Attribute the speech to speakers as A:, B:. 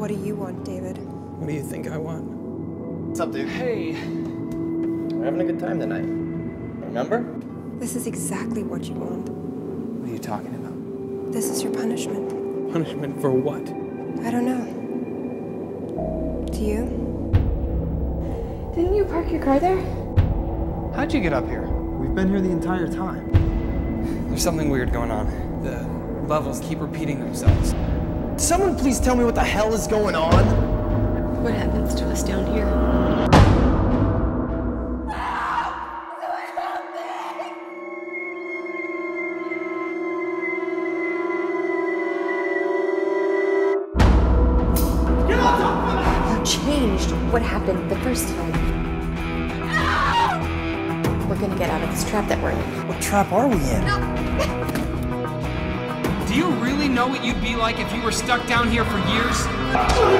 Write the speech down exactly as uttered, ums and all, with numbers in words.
A: What do you want, David?
B: What do you think I want?
C: What's up, dude?
B: Hey.
C: We're having a good time tonight. Remember?
A: This is exactly what you want.
C: What are you talking about?
A: This is your punishment.
B: Punishment for what?
A: I don't know. Do you?
D: Didn't you park your car there?
C: How'd you get up here?
E: We've been here the entire time.
B: There's something weird going on. The levels keep repeating themselves.
E: Someone please tell me what the hell is going on?
D: What happens to us down here?
F: You changed what happened the first time. We're gonna get out of this trap that we're in.
E: What trap are we in?
G: Do you really know what you'd be like if you were stuck down here for years?